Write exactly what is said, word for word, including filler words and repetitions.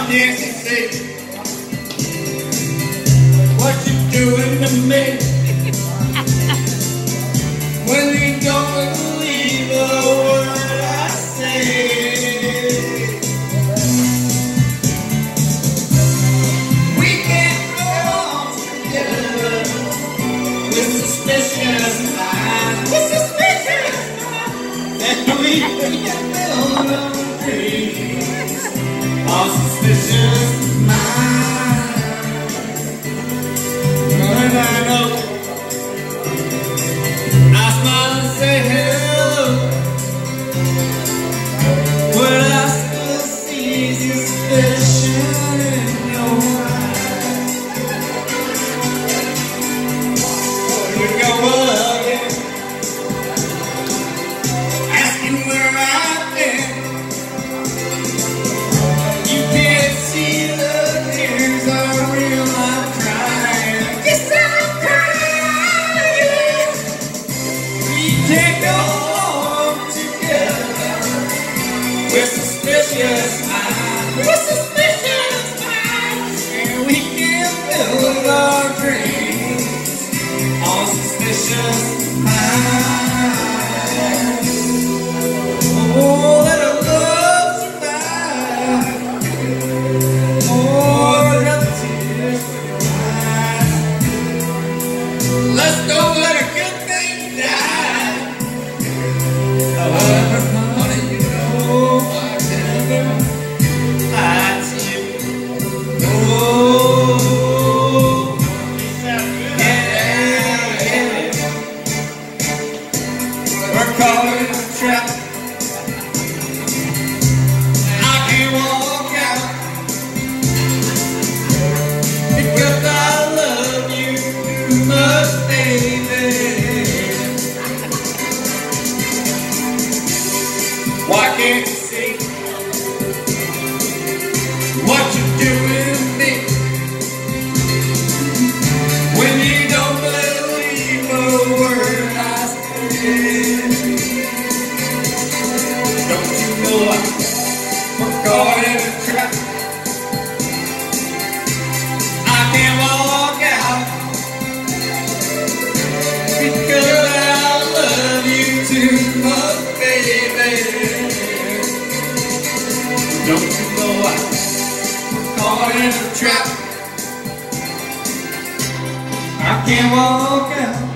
can't you see what you're doing to me? When you don't believe a word I say, we can't go on together with suspicious minds. With suspicious minds. And we can't build our dreams on suspicious minds. But I know I smile and say hello, but I still see suspicion in your eyes. You go again, asking where I've been. You can't see the tears are real, I'm crying. Yes, I'm crying. We can't go on together with suspicious minds. With suspicious minds. And we can't build our dreams on suspicious minds. Oh, let our love survive. Oh, let the tears from your eyes. Let's go, let a good thing die. However, honey, you know I never lied to you. No. Yeah, yeah. We're caught in a trap. I can't walk out because I love you too much, baby. Why can't you see what you're doing to me? When you don't believe a word I say, don't you know we're caught in a trap? I can't walk out because I love you too much, baby. Don't you know I'm caught in a trap? I can't walk out